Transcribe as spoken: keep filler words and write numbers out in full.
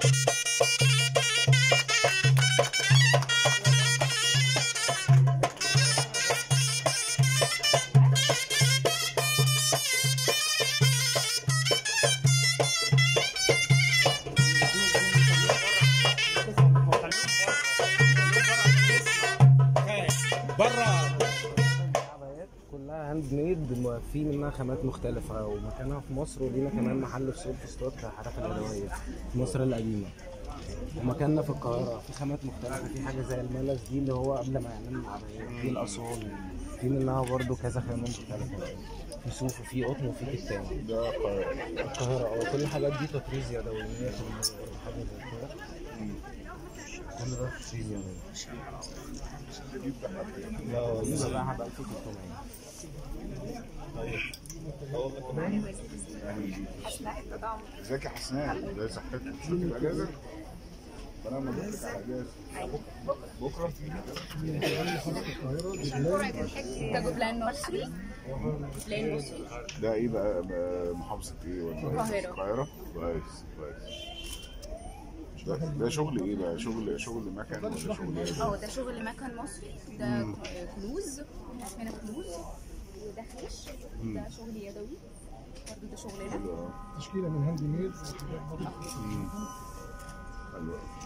كلها هاند ميد، في منها خامات مختلفة، ومكانها في مصر، ولينا كمان محل في سوق فسطاط حرف اليدوية في مصر القديمة. ومكاننا في القاهرة في خامات مختلفة، في حاجة زي الملس دي اللي هو قبل ما يعملوا العبايات، في الأصول، في منها برضه كذا خامة مختلفة، في صوف وفي قطن وفي كتان. ده القاهرة. القاهرة اه، كل الحاجات دي تطريز يدوي مية في المية، حاجة زي كده. كل ده تطريز يدوي. لا دي ببيعها ب ألف وتلتمية. حسناء التطعم. ازيك يا حسناء؟ ازي صحتك؟ مش هتبقى اجازه؟ انا ما بقولك على اجازه. بكره ده جبلان مصري. جبلان مصري. ده ايه بقى؟ محافظه ايه ولا؟ القاهره. القاهره؟ كويس كويس. ده, ده شغل ايه بقى؟ شغل شغل مكن ولا شغل ايه؟ اه ده شغل مكن مصري، ده كلوز، هنا كلوز، وده خيش، ده شغل يدوي برضه، ده شغلنا حلو. تشكيله من هاند ميد. حلو.